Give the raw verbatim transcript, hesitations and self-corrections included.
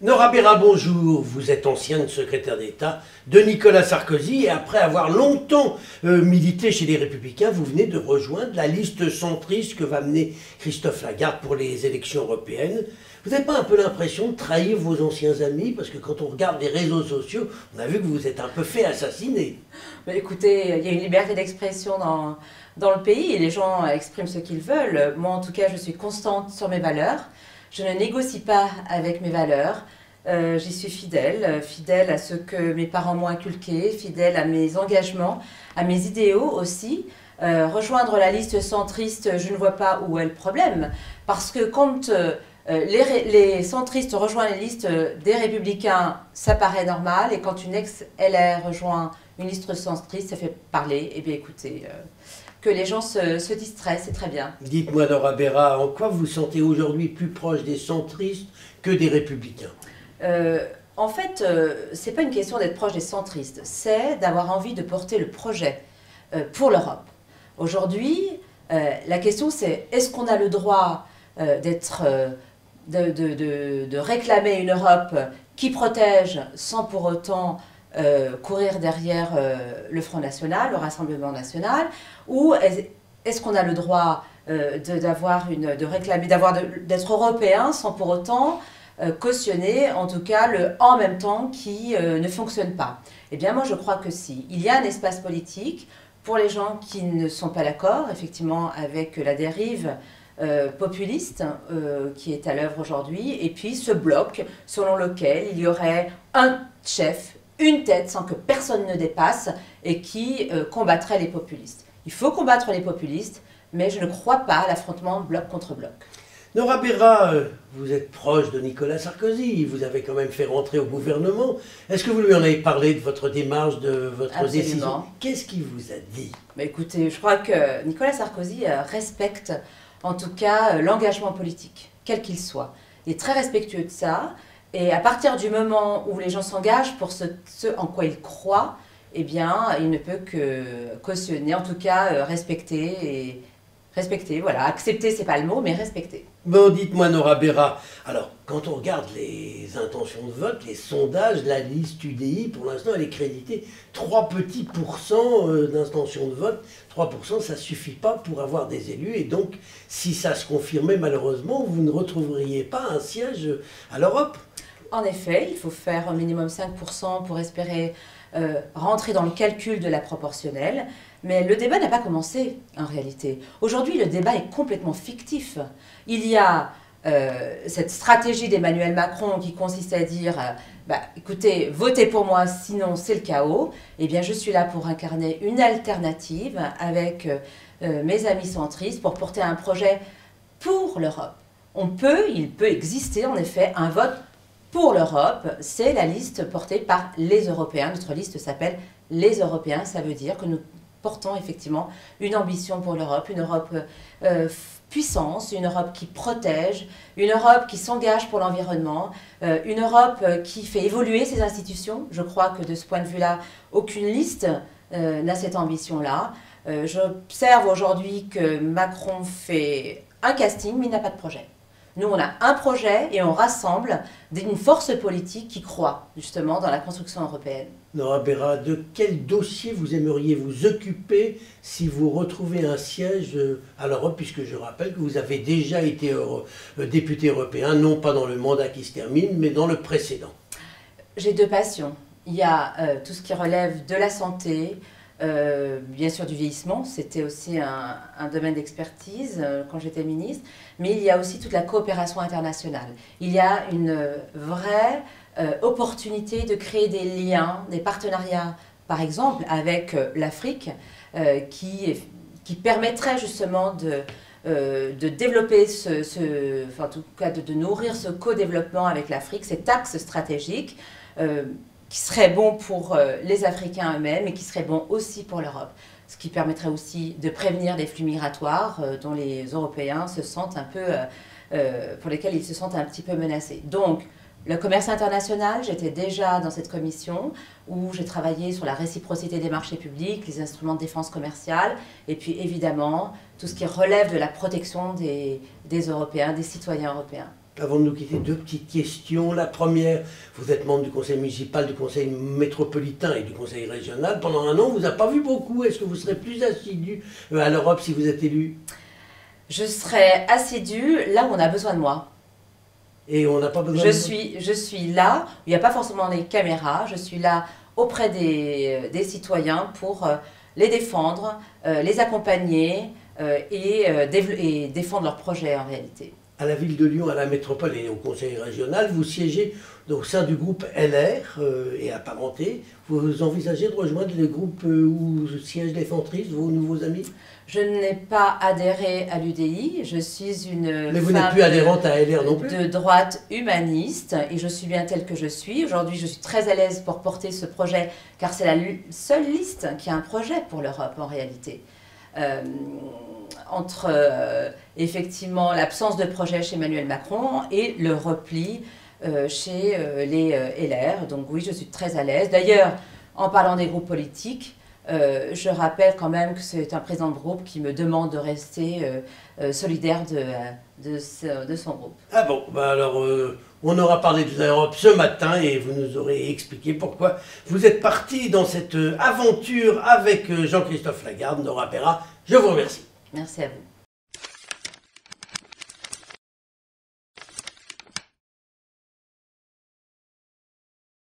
Nora Béra, bonjour. Vous êtes ancienne secrétaire d'État de Nicolas Sarkozy et après avoir longtemps euh, milité chez les Républicains, vous venez de rejoindre la liste centriste que va mener Christophe Lagarde pour les élections européennes. Vous n'avez pas un peu l'impression de trahir vos anciens amis? Parce que quand on regarde les réseaux sociaux, on a vu que vous êtes un peu fait assassiner. Mais écoutez, il y a une liberté d'expression dans, dans le pays et les gens expriment ce qu'ils veulent. Moi, en tout cas, je suis constante sur mes valeurs. Je ne négocie pas avec mes valeurs. Euh, J'y suis fidèle, fidèle à ce que mes parents m'ont inculqué, fidèle à mes engagements, à mes idéaux aussi. Euh, rejoindre la liste centriste, je ne vois pas où est le problème. Parce que quand euh, les, les centristes rejoignent les listes des Républicains, ça paraît normal. Et quand une ex-L R rejoint une liste centriste, ça fait parler. Eh bien écoutez, euh, que les gens se, se distraient, c'est très bien. Dites-moi, Nora Béra, en quoi vous vous sentez aujourd'hui plus proche des centristes que des Républicains? Euh, en fait, euh, c'est pas une question d'être proche des centristes, c'est d'avoir envie de porter le projet euh, pour l'Europe. Aujourd'hui, euh, la question c'est est-ce qu'on a le droit euh, d'être, euh, de, de, de, de réclamer une Europe qui protège sans pour autant euh, courir derrière euh, le Front National, le Rassemblement National, ou est-ce qu'on a le droit euh, d'avoir une, de réclamer, d'avoir d'être européen sans pour autant Euh, cautionner, en tout cas, le « en même temps » qui euh, ne fonctionne pas. Eh bien, moi, je crois que si. Il y a un espace politique pour les gens qui ne sont pas d'accord, effectivement, avec la dérive euh, populiste euh, qui est à l'œuvre aujourd'hui, et puis ce bloc selon lequel il y aurait un chef, une tête, sans que personne ne dépasse, et qui euh, combattrait les populistes. Il faut combattre les populistes, mais je ne crois pas à l'affrontement bloc contre bloc. Nora Béra, vous êtes proche de Nicolas Sarkozy, vous avez quand même fait rentrer au gouvernement. Est-ce que vous lui en avez parlé de votre démarche, de votre Absolument. décision? Qu'est-ce qu'il vous a dit? Mais écoutez, je crois que Nicolas Sarkozy respecte en tout cas l'engagement politique, quel qu'il soit. Il est très respectueux de ça, et à partir du moment où les gens s'engagent pour ce, ce en quoi ils croient, eh bien, il ne peut que cautionner, en tout cas respecter et respecter, voilà, accepter c'est pas le mot, mais respecter. Bon, dites-moi Nora Béra, alors quand on regarde les intentions de vote, les sondages, la liste U D I, pour l'instant elle est créditée trois petits pourcents d'intentions de vote. trois pour cent ça suffit pas pour avoir des élus et donc si ça se confirmait malheureusement, vous ne retrouveriez pas un siège à l'Europe. En effet, il faut faire au minimum cinq pour cent pour espérer euh, rentrer dans le calcul de la proportionnelle. Mais le débat n'a pas commencé, en réalité. Aujourd'hui, le débat est complètement fictif. Il y a euh, cette stratégie d'Emmanuel Macron qui consiste à dire euh, bah, écoutez, votez pour moi, sinon c'est le chaos. Eh bien, je suis là pour incarner une alternative avec euh, mes amis centristes pour porter un projet pour l'Europe. On peut, il peut exister en effet un vote pour l'Europe. C'est la liste portée par les Européens. Notre liste s'appelle les Européens. Ça veut dire que nous portons effectivement une ambition pour l'Europe, une Europe euh, puissance, une Europe qui protège, une Europe qui s'engage pour l'environnement, euh, une Europe qui fait évoluer ses institutions. Je crois que de ce point de vue-là, aucune liste euh, n'a cette ambition-là. Euh, J'observe aujourd'hui que Macron fait un casting, mais il n'a pas de projet. Nous, on a un projet et on rassemble une force politique qui croit justement dans la construction européenne. Nora Béra, de quel dossier vous aimeriez vous occuper si vous retrouvez un siège à l'Europe, puisque je rappelle que vous avez déjà été euro, euh, député européen, non pas dans le mandat qui se termine, mais dans le précédent? J'ai deux passions. Il y a euh, tout ce qui relève de la santé, Euh, bien sûr du vieillissement, c'était aussi un, un domaine d'expertise euh, quand j'étais ministre, mais il y a aussi toute la coopération internationale. Il y a une vraie euh, opportunité de créer des liens, des partenariats, par exemple avec euh, l'Afrique, euh, qui, qui permettrait justement de, euh, de développer, ce, ce, enfin, en tout cas de, de nourrir ce co-développement avec l'Afrique, cet axe stratégique, euh, qui serait bon pour euh, les Africains eux-mêmes et qui serait bon aussi pour l'Europe. Ce qui permettrait aussi de prévenir des flux migratoires euh, dont les Européens se sentent un peu, euh, euh, pour lesquels ils se sentent un petit peu menacés. Donc, le commerce international, j'étais déjà dans cette commission où j'ai travaillé sur la réciprocité des marchés publics, les instruments de défense commerciale, et puis évidemment tout ce qui relève de la protection des, des Européens, des citoyens européens. Avant de nous quitter, deux petites questions. La première, vous êtes membre du conseil municipal, du conseil métropolitain et du conseil régional. Pendant un an, on ne vous a pas vu beaucoup. Est-ce que vous serez plus assidu à l'Europe si vous êtes élu? Je serai assidue là où on a besoin de moi. Et on n'a pas besoin je de... suis, je suis là, il n'y a pas forcément des caméras, je suis là auprès des, des citoyens pour euh, les défendre, euh, les accompagner euh, et, euh, et défendre leurs projets en réalité. À la ville de Lyon, à la métropole et au conseil régional, vous siégez au sein du groupe L R euh, et apparenté. Vous envisagez de rejoindre le groupe euh, où siègent les centristes, vos nouveaux amis? Je n'ai pas adhéré à l'U D I, je suis une Mais vous femme n'êtes plus adhérente à L R non plus? de droite humaniste et je suis bien telle que je suis. Aujourd'hui, je suis très à l'aise pour porter ce projet car c'est la seule liste qui a un projet pour l'Europe en réalité. Euh, entre euh, effectivement l'absence de projet chez Emmanuel Macron et le repli euh, chez euh, les euh, L R. Donc oui, je suis très à l'aise. D'ailleurs, en parlant des groupes politiques, euh, je rappelle quand même que c'est un président de groupe qui me demande de rester euh, euh, solidaire de, de, ce, de son groupe. Ah bon, bah alors euh, on aura parlé de l'Europe ce matin et vous nous aurez expliqué pourquoi vous êtes parti dans cette aventure avec Jean-Christophe Lagarde, Nora Perra. Je vous remercie. Merci à vous.